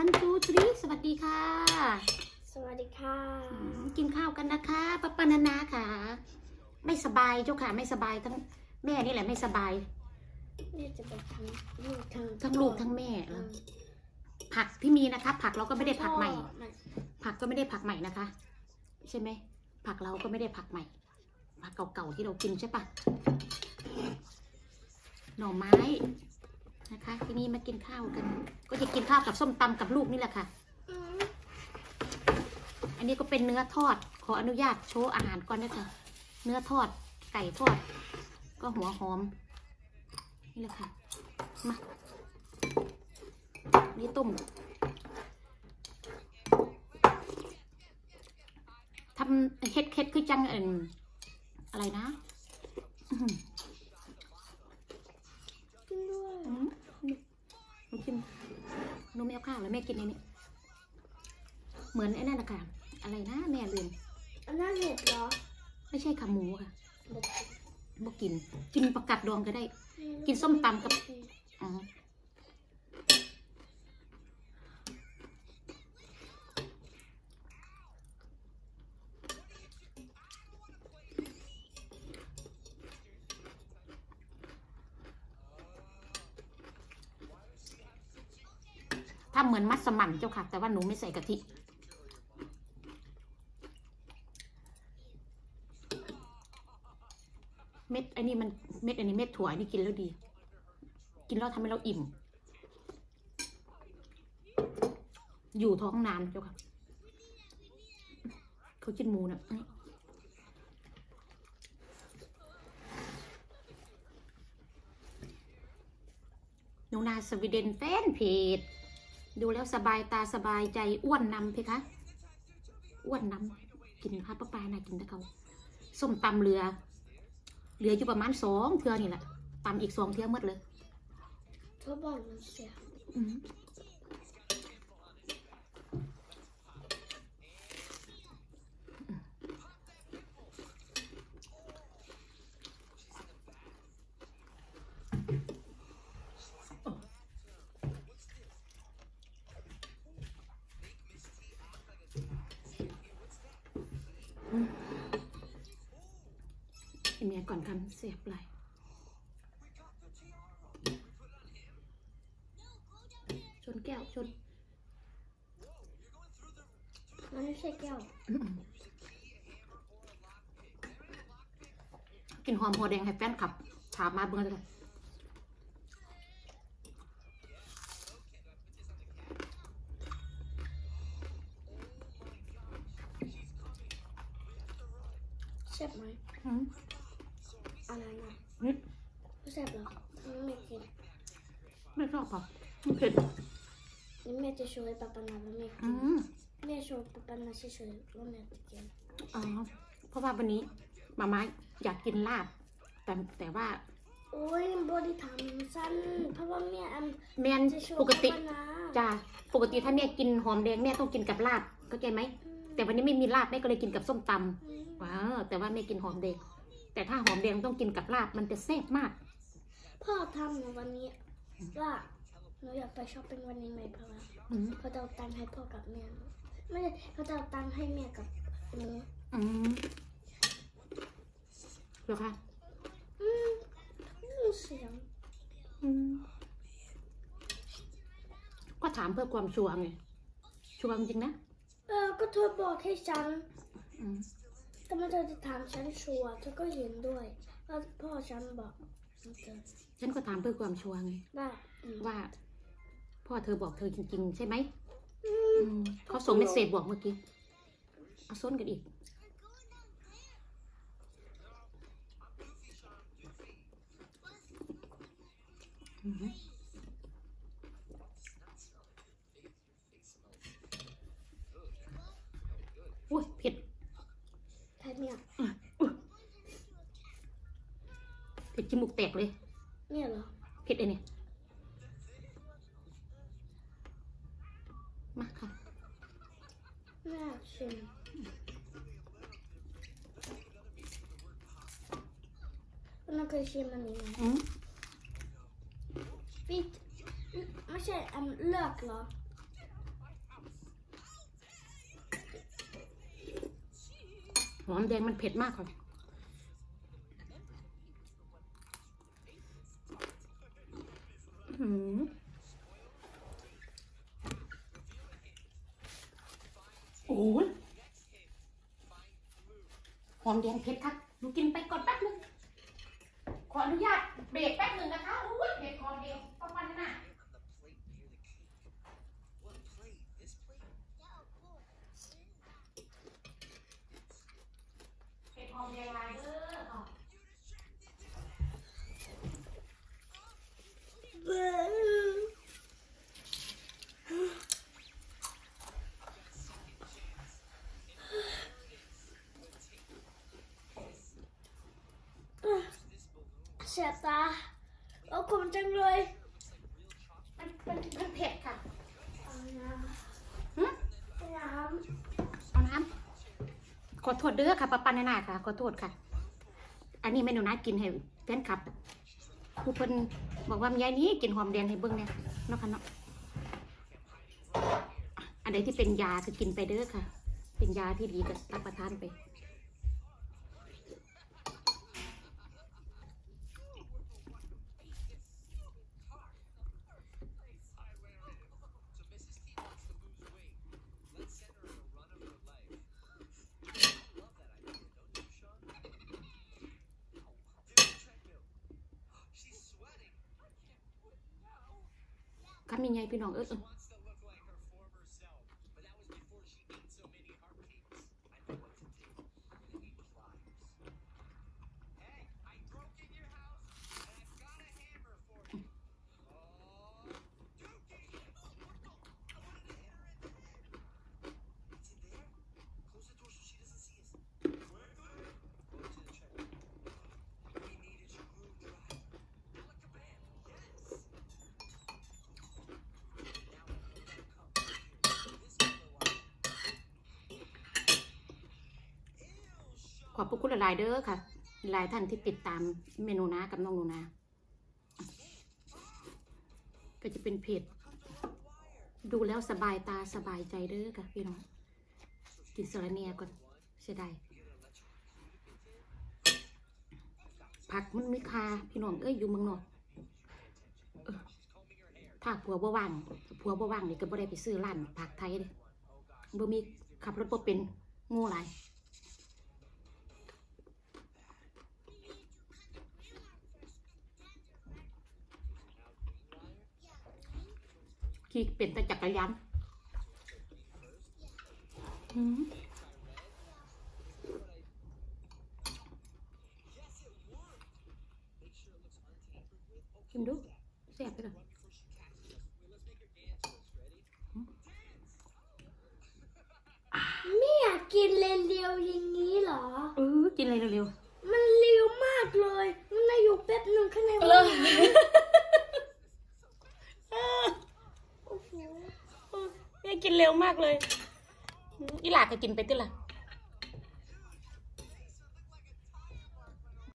2 3สวัสดีค่ะสวัสดีค่ะกินข้าวกันนะคะป้าปานานาค่ะไม่สบายเจ้าค่ะไม่สบายทั้งแม่นี่แหละไม่สบายแม่จะไปทั้งลูกทั้งแม่ผักที่มีนะคะผักเราก็ไม่ได้ผักใหม่ผักก็ไม่ได้ผักใหม่นะคะใช่ไหมผักเราก็ไม่ได้ผักใหม่ผักเก่าๆที่เรากินใช่ปะหน่อไม้นะคะที่นี่มากินข้าวกันก็จะกินข้าวกับส้มตำกับลูกนี่แหละค่ะอันนี้ก็เป็นเนื้อทอดขออนุญาตโชว์อาหารก่อนนะคะเนื้อทอดไก่ทอดก็หัวหอมนี่แหละค่ะมานี่ต้มทำเฮ็ดคือจังอะไรนะกินด้วยหนูกินหนูไม่เอาข้าวเลยแม่กินในนี้เหมือนไอ้นั่นแหละค่ะอะไรนะแม่ลืมอันนั้นเห็ดเหรอไม่ใช่ขาหมูค่ะบ่กินผักกาดดองก็ได้กินส้มตำกับทำเหมือนมัสมั่นเจ้าค่ะแต่ว่าหนูไม่ใส่กะทิเม็ดอันนี้มันเม็ดอันนี้เม็ดถั่วอันนี้กินแล้วดีกินแล้วทำให้เราอิ่มอยู่ท้องนานเจ้าค่ะเขากินหมูนะหนูนาสวีเดนแฟนเพจดูแล้วสบายตาสบายใจอ้วนนำเพคะอ้วนนำกินค่ะป้าปานะกินแต่เขาส้มตำเหลืออยู่ประมาณ2 เทื่อนี่แหละตำอีก2 เทื่อหมดเลยเธอบอกมันเสียเมียก่อนกันเสียบไหลชนแก้วชนมันไม่ใช่แก้วกินหอมหัวแดงให้แฟนขับถามมาเบื่อเลยแซ่บไหมอะไรนะไม่แซ่บหรอไม่กินไม่ชอบค่ะไม่เผ็ดนี่แม่จะช่วยป้าปานาแล้วแม่กินแม่ช่วยป้าปานาช่วยแล้วแม่จะกินเพราะว่าวันนี้มาม่าอยากกินลาบแต่ว่าโอ้ยบริทำสั้นเพราะว่าแม่ปกติจ้าปกติถ้าแม่กินหอมแดงแม่ต้องกินกับลาบเข้าใจไหมแต่วันนี้ไม่มีลาบแม่ก็เลยกินกับส้มตำว้าวแต่ว่าแม่กินหอมแดงแต่ถ้าหอมแดงต้องกินกับลาบมันจะแซ่บมากพ่อทำในวันนี้ว่าหนูอยากไปช้อปปิ้งวันนี้ไหมเพราะว่าเขาจะเอาตังค์ให้พ่อกับแม่ไม่ใช่เขาจะเอาตังค์ให้แม่กับหนูเหรอคะเสียงก็ถามเพื่อความชัวร์ไงชัวร์จริงนะก็เธอบอกให้ฉันแต่เมื่อเธอจะถามฉันชัวร์เธอก็เห็นด้วยว่าพ่อฉันบอกฉันก็ถามเพื่อความชัวร์ไงว่าพ่อเธอบอกเธอจริงๆใช่ไหมเขาส่งเมสเซจบอกเมื่อกี้เอาส้นกันอีกโอ้ยเผ็ดเผ็ดเนี่ยเผ็ดจมูกแตกเลยเนี่ยเหรอเผ็ดเลยเนี่ยมาค่ะน่าชิมเราเคยชิมอันนี้ไหมฟิตไม่ใช่เลือกเหรออมแดงมันเผ็ดมากค่ะโอ้ยหอมแดงเผ็ดครับหนูกินไปก่อนแป๊บนึงขออนุญาตเบรกแป๊บนึงนะคะโอ้ยเบรกหอมแดงประมาณนั้นนะเผ็ดหอมแดงลายเด้อเสียตาเอาขมจังเลยมันเผ็ดค่ะเอาน้ำเอาน้ำขอโทษเด้อค่ะป้าปันนาค่ะขอโทษค่ะ อันนี้เมนูน่ากินให้แฟนคลับผู้เพิ่นบอกว่ายายนี้กินหอมแดงให้เบิ่งเนี่ยเนาะค่ะเนาะอันใดที่เป็นยาก็กินไปเด้อค่ะ เป็นยาที่ดีก็รับประทานไปคำยังไงพี่น้องขอบพระคุณหลายเด้อค่ะหลายท่านที่ติดตามเมนูนากับน้องหนูนาก็จะเป็นเพจดูแล้วสบายตาสบายใจเด้อค่ะพี่น้องกินสาระเนียก่อนเสียดายผักมันมีค่าพี่น้องอยู่เมืองนอกถ้าผัวบ่ว่างนี่ก็บ่ได้ไปซื้อร้านผักไทยเลยบ่มีขับรถบ่เป็นงูหลายขี่เป็นแต่จักรยานชิมดูแซ่บไปเลยไม่อยากกินเร็วๆอย่างนี้เหรอกินอะไรเร็วๆมันเร็วมากเลยมันอยู่แป๊บหนึ่งข้างในวันแม่กินเร็วมากเลยอีหลาก็กินไปติล่ะ